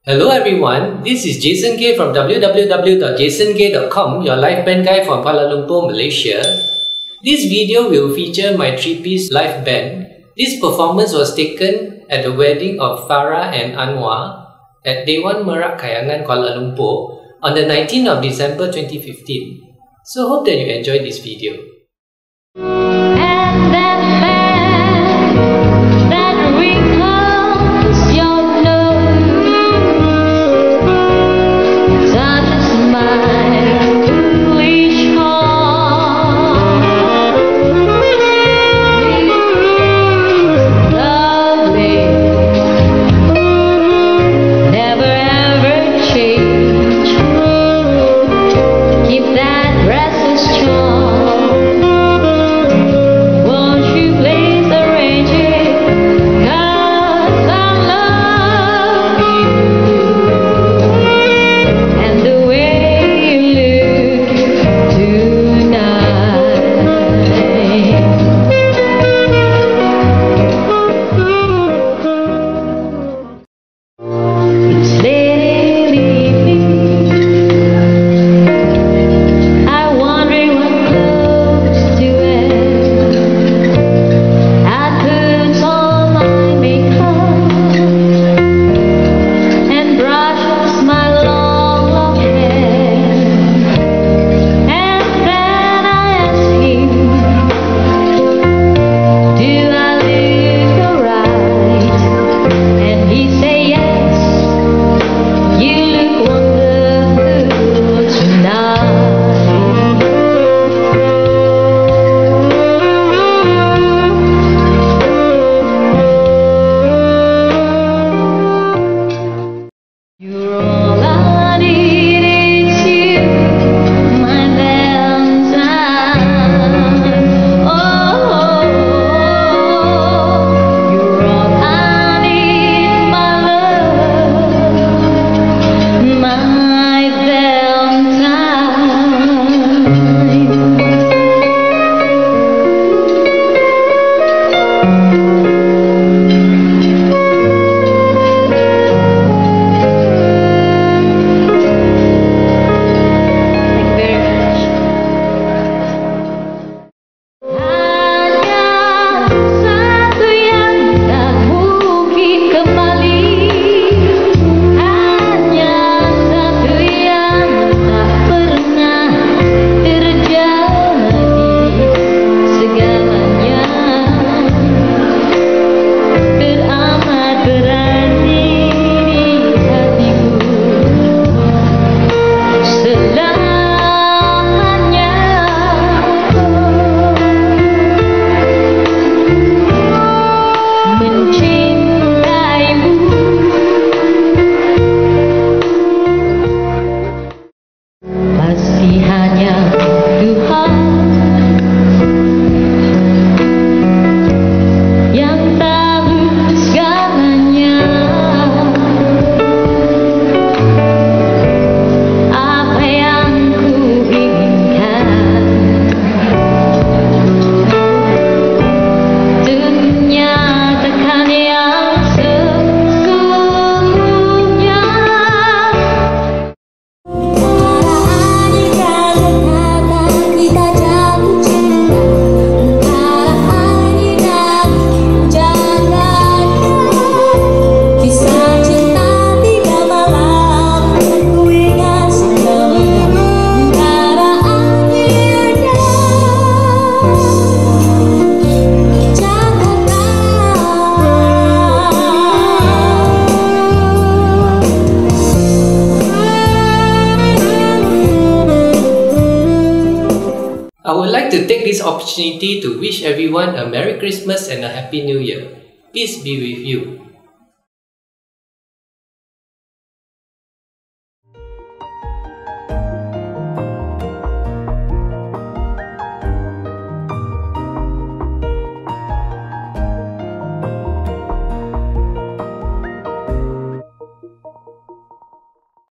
Hello everyone, this is Jason Geh from www.jasongeh.com, your live band guy from Kuala Lumpur, Malaysia. This video will feature my three-piece live band. This performance was taken at the wedding of Farah and Anuar at Dewan Merak Kayangan, Kuala Lumpur on the 19th of December 2015. So hope that you enjoyed this video. I would like to take this opportunity to wish everyone a Merry Christmas and a Happy New Year. Peace be with you.